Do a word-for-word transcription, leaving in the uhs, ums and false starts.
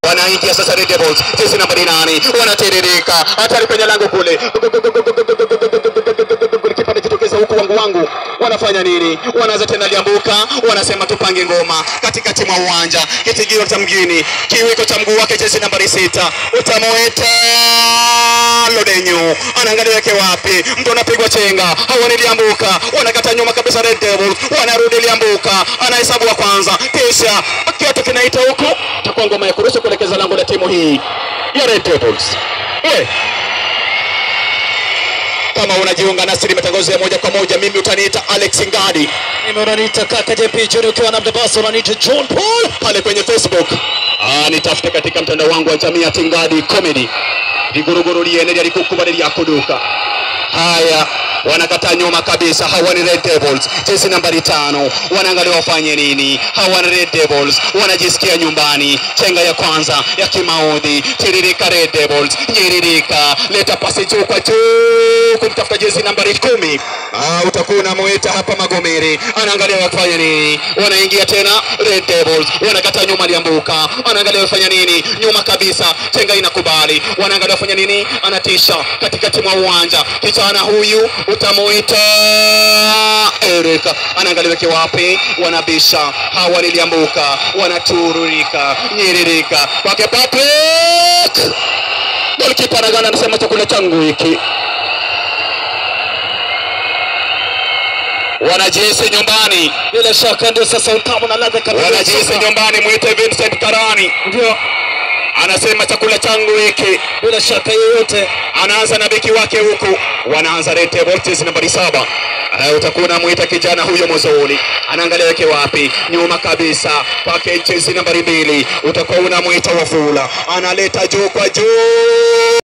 wanaingia sasa Red Devils, jezi nambari nane, wanatiririka hatari kwenye lango kule, kipande kitokeza huko wangu wangu, wanafanya nini? Wanaanza tena liambuka, wanasema tupange ngoma katikati mwa uwanja, kitigio cha mgini, kiwiko cha mguu wake jezi nambari sita, utamoeta Lodenyo, anaangalia yake wapi, mtu anapigwa chenga, hawa ni liambuka, wanakata nyuma kabisa Red Devils, wanarudi liambuka, anahesabu wa kwanza, kisha kiatu kinaita huko, takuwa ngoma ya kurusha kuelekeza lango la timu hii ya Red Devils. We kama unajiunga nasi matangazo ya moja kwa moja, mimi utaniita Alex Ngadi, mimi unaniita kaka J P Junior, ukiwa na mdabasa unaniita John Paul pale kwenye Facebook. Ah, nitafute katika mtandao wangu wa jamii ya Ngadi Comedy. Viguruguru liendelea likukubali ya kuduka. Haya, wanakata nyuma kabisa, hawa ni Red Devils, jezi nambari tano, wanaangalia wafanye nini. Hawa ni Red Devils, wanajisikia nyumbani, chenga ya kwanza ya kimaudhi, tiririka Red Devils, nyiririka, leta pasi juu kwa juu, kumtafuta jezi nambari kumi. Ah, utakuwa unamuita hapa Magomeri, anaangalia wafanye nini. Wanaingia tena Red Devils, wanakata nyuma liambuka, anaangalia wafanye nini, nyuma kabisa, chenga inakubali, wanaangalia wafanye nini, anatisha katikati mwa uwanja, kijana huyu utamuita Erika, anaangalia wake wapi, wanabisha, hawa liliambuka, wanatururika, nyiririka kwake Patrick. Golikipa anagana, anasema chakula changu hiki. Wanajisi nyumbani, bila shaka ndio sasa utamu na ladha kabisa. Wanajisi nyumbani, muite Vincent Karani, ndio anasema chakula changu hiki. Bila shaka yoyote anaanza na beki wake huku, wanaanza Red Devils nambari saba. Uh, utakuwa muita kijana huyo Mozoli, anaangalia yake wapi, nyuma kabisa kwake jezi nambari mbili, utakuwa unamuita Wafula, analeta juu kwa juu.